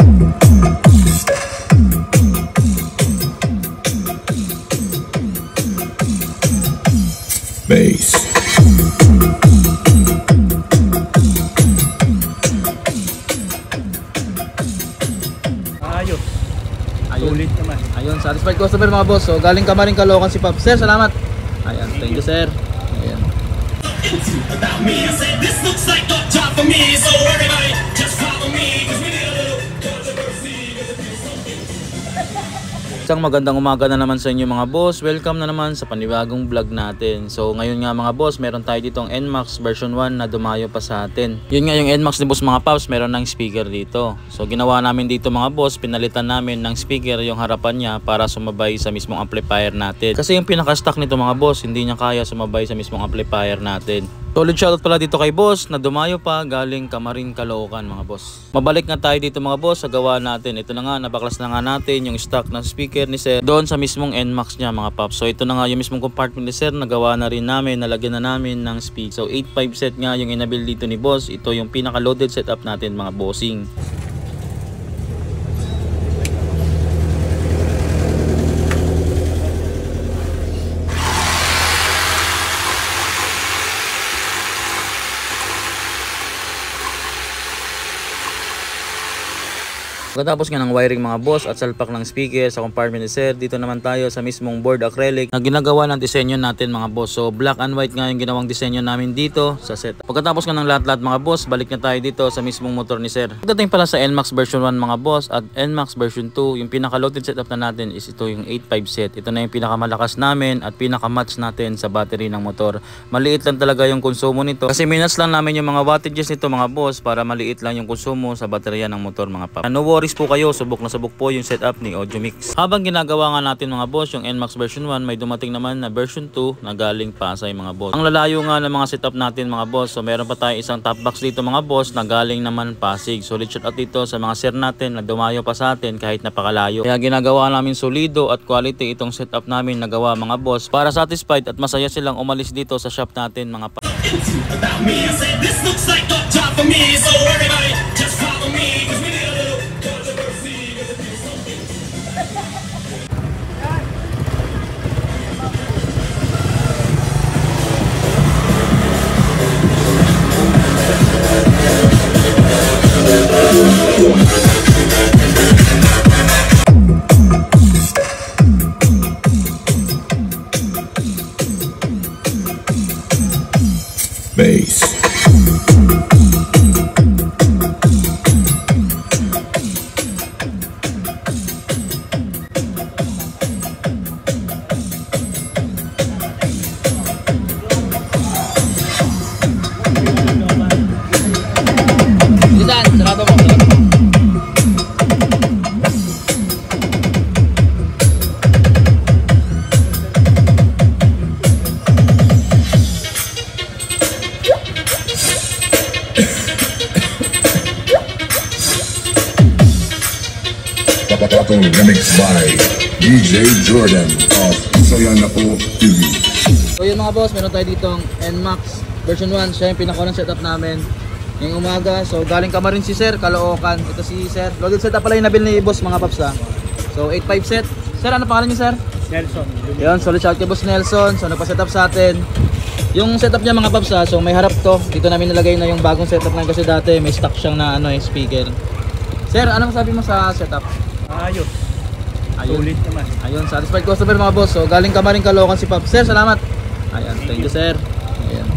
Bass. Ayos. Sulit naman. Ayun, satisfied customer mga boss. So galing Kamarin Caloocan si Pop. Sir, salamat. Ayan, thank you sir. Ayan. Isang magandang umaga na naman sa inyo mga boss. Welcome na naman sa panibagong vlog natin. So ngayon nga mga boss, meron tayo ditong NMAX version 1 na dumayo pa sa atin. Yun nga yung NMAX ni boss mga paps, meron ng speaker dito. So ginawa namin dito mga boss, pinalitan namin ng speaker yung harapan niya para sumabay sa mismong amplifier natin. Kasi yung pinaka-stock nito mga boss, hindi niya kaya sumabay sa mismong amplifier natin. Solid shoutout pala dito kay boss na dumayo pa galing Kamarin Caloocan mga boss. Mabalik na tayo dito mga boss sa gawa natin. Ito na nga, nabaklas na nga natin yung stock na speaker ni sir doon sa mismong NMAX niya mga paps. So ito na nga yung mismong compartment ni sir, nagawa na rin namin, nalagyan na namin ng speak. So 8.5 set nga yung inabil dito ni boss. Ito yung pinaka loaded setup natin mga bossing. Pagkatapos nga ng wiring mga boss at salpak ng speaker sa compartment ni sir, dito naman tayo sa mismong board acrylic na ginagawa ng disenyo natin mga boss. So black and white nga yung ginawang disenyo namin dito sa set. Pagkatapos nga ng lahat-lahat mga boss, balik na tayo dito sa mismong motor ni sir. Pagdating pala sa NMAX version 1 mga boss at NMAX version 2, yung pinaka-loaded setup na natin is ito yung 8.5 set. Ito na yung pinakamalakas namin at pinaka-match natin sa battery ng motor. Maliit lang talaga yung konsumo nito kasi minus lang namin yung mga wattages nito mga boss para maliit lang yung konsumo sa baterya ng motor mga pap. No worries po kayo, subok na subok po yung setup ni Audiomix. Habang ginagawa nga natin mga boss yung NMAX version 1, may dumating naman na version 2 na galing Pasay mga boss. Ang lalayo nga ng mga setup natin mga boss. So meron pa tayo isang top box dito mga boss na galing naman Pasig. Solid shout out dito sa mga sir natin na dumayo pa sa atin kahit napakalayo. Kaya ginagawa namin solido at quality itong setup namin na gawa mga boss para satisfied at masaya silang umalis dito sa shop natin mga pa. Bass. Isan, sarado mo. Remixed by DJ Jordan of Sayana Po TV. So yun mga boss, meron tayo ditong NMAX version 1. Siya yung pinaka-unang setup namin ngayong umaga. So galing Kamarin si sir, Caloocan. Ito si sir. Loaded setup pala yung nabil ni boss mga paps ha. So 8.5 set. Sir, ano pangalan niyo sir? Nelson. Yun, solid shout kay boss Nelson. So nagpa-setup sa atin. Yung setup niya mga paps ha, so may harap to. Dito namin nilagay na yung bagong setup na kasi dati may stock siyang na speaker. Sir, ano masabi mo sa setup? Ayos. Ayun. Sulit naman. Ayun, satisfied customer mga boss. So galing Kamarin Caloocan si Pop. Sir, salamat. Ayan, thank you sir. Ayan.